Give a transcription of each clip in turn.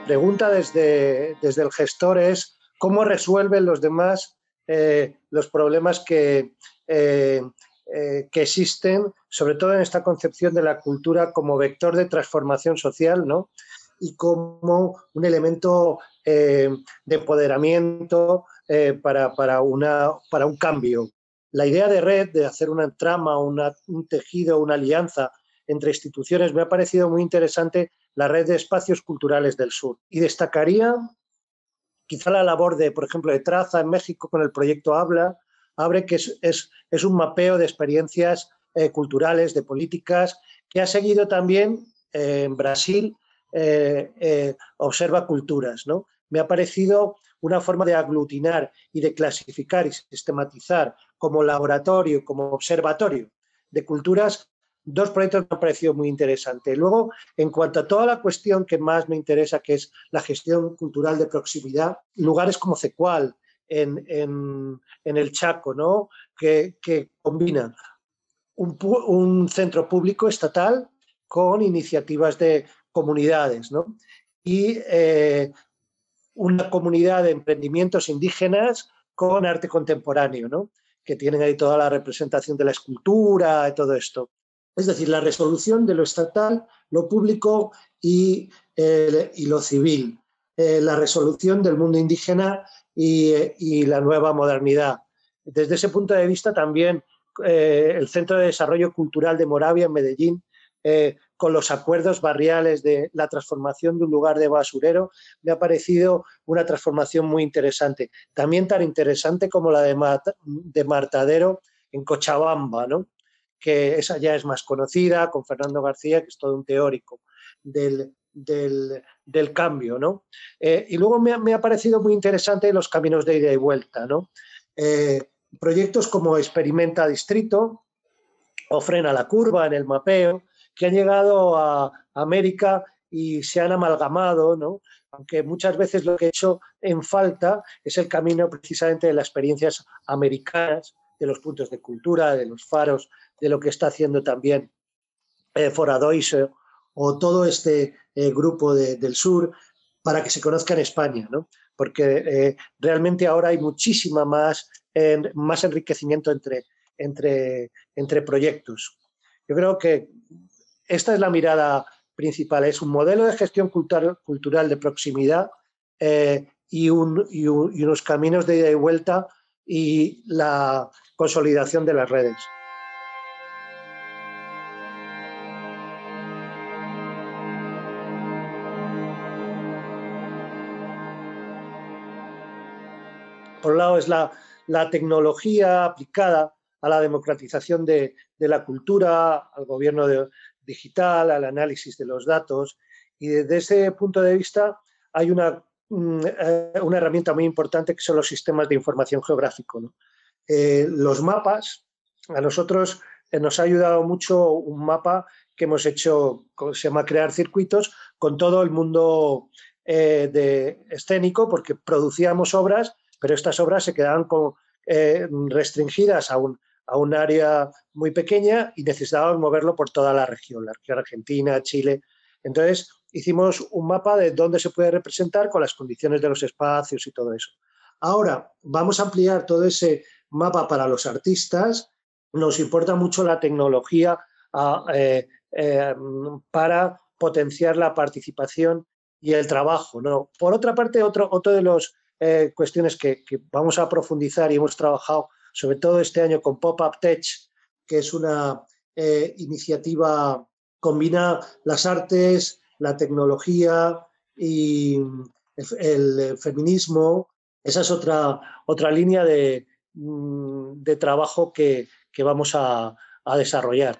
pregunta desde el gestor es cómo resuelven los demás los problemas que existen, sobre todo en esta concepción de la cultura como vector de transformación social, ¿no? Y como un elemento de empoderamiento para un cambio. La idea de red, de hacer una trama, un tejido, una alianza entre instituciones, me ha parecido muy interesante la red de espacios culturales del sur. Y destacaría quizá la labor de, por ejemplo, de Traza en México con el proyecto Abre, que es un mapeo de experiencias culturales, de políticas, que ha seguido también en Brasil, Observa Culturas, ¿no? Me ha parecido una forma de aglutinar y de clasificar y sistematizar como laboratorio, como observatorio de culturas. Dos proyectos me han parecido muy interesantes. Luego, en cuanto a toda la cuestión que más me interesa, que es la gestión cultural de proximidad, lugares como Cecual, en el Chaco, ¿no? que combinan un centro público estatal con iniciativas de comunidades, ¿no? Y una comunidad de emprendimientos indígenas con arte contemporáneo, ¿no? Que tienen ahí toda la representación de la escultura y todo esto. Es decir, la resolución de lo estatal, lo público y lo civil, la resolución del mundo indígena y la nueva modernidad. Desde ese punto de vista también el Centro de Desarrollo Cultural de Moravia en Medellín, con los acuerdos barriales de la transformación de un lugar de basurero, me ha parecido una transformación muy interesante. También tan interesante como la de Martadero en Cochabamba, ¿no? Que esa ya es más conocida, con Fernando García, que es todo un teórico del cambio, ¿no? Y luego me ha parecido muy interesante los caminos de ida y vuelta, ¿no? Proyectos como Experimenta Distrito o Frena la Curva en el mapeo, que han llegado a América y se han amalgamado, ¿no? Aunque muchas veces lo que he hecho en falta es el camino precisamente de las experiencias americanas, de los puntos de cultura, de los faros, de lo que está haciendo también Foradois o todo este grupo del sur, para que se conozca en España, ¿no? Porque realmente ahora hay muchísima más enriquecimiento entre proyectos. Yo creo que esta es la mirada principal, es un modelo de gestión cultural de proximidad y unos caminos de ida y vuelta y la consolidación de las redes. Por un lado es la tecnología aplicada a la democratización de la cultura, al gobierno digital, al análisis de los datos. Y desde ese punto de vista hay una herramienta muy importante que son los sistemas de información geográfico, ¿no? Los mapas, a nosotros nos ha ayudado mucho un mapa que hemos hecho, se llama Crear Circuitos, con todo el mundo escénico, porque producíamos obras, pero estas obras se quedaban restringidas a un área muy pequeña y necesitábamos moverlo por toda la región argentina, Chile. Entonces hicimos un mapa de dónde se puede representar con las condiciones de los espacios y todo eso. Ahora vamos a ampliar todo ese mapa para los artistas. Nos importa mucho la tecnología para potenciar la participación y el trabajo, ¿no? Por otra parte, otro de los cuestiones que vamos a profundizar y hemos trabajado sobre todo este año con Pop-Up Tech, que es una iniciativa, combina las artes, la tecnología y el feminismo. Esa es otra línea de trabajo que vamos a desarrollar.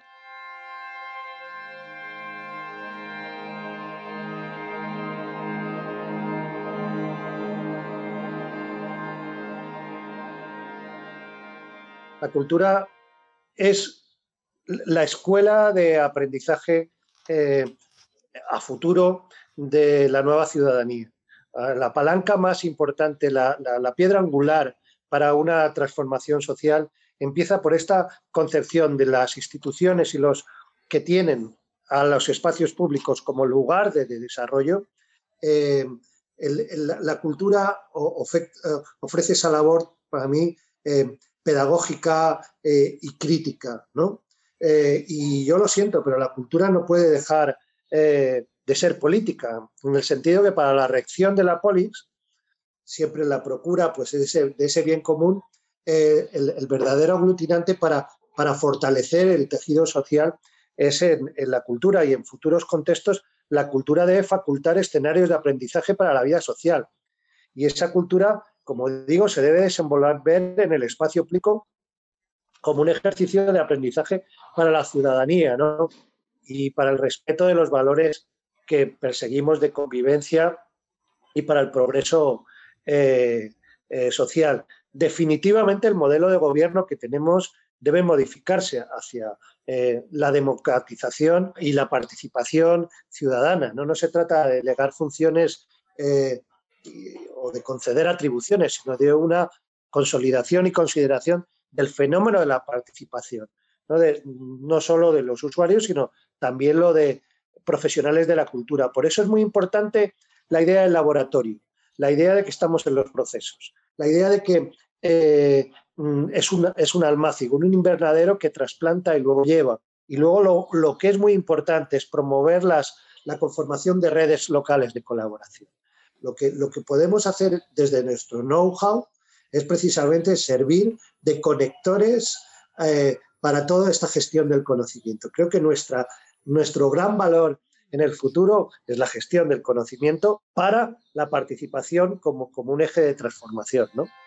La cultura es la escuela de aprendizaje a futuro de la nueva ciudadanía. La palanca más importante, la piedra angular para una transformación social empieza por esta concepción de las instituciones y los que tienen a los espacios públicos como lugar de desarrollo, la cultura ofrece esa labor, para mí, pedagógica y crítica, ¿no? Y yo lo siento, pero la cultura no puede dejar de ser política, en el sentido que para la reacción de la polis, siempre la procura pues, de ese bien común, el verdadero aglutinante para fortalecer el tejido social es en la cultura, y en futuros contextos la cultura debe facultar escenarios de aprendizaje para la vida social. Y esa cultura, como digo, se debe desenvolver en el espacio público como un ejercicio de aprendizaje para la ciudadanía, ¿no? Y para el respeto de los valores que perseguimos de convivencia y para el progreso social. Definitivamente el modelo de gobierno que tenemos debe modificarse hacia la democratización y la participación ciudadana. No se trata de delegar funciones o de conceder atribuciones, sino de una consolidación y consideración del fenómeno de la participación, no solo de los usuarios, sino también lo de profesionales de la cultura. Por eso es muy importante la idea del laboratorio, la idea de que estamos en los procesos, la idea de que es un almácigo, un invernadero que trasplanta y luego lleva. Y luego lo que es muy importante es promover la conformación de redes locales de colaboración. Lo que podemos hacer desde nuestro know-how es precisamente servir de conectores para toda esta gestión del conocimiento. Creo que nuestro gran valor en el futuro es la gestión del conocimiento para la participación como un eje de transformación, ¿no?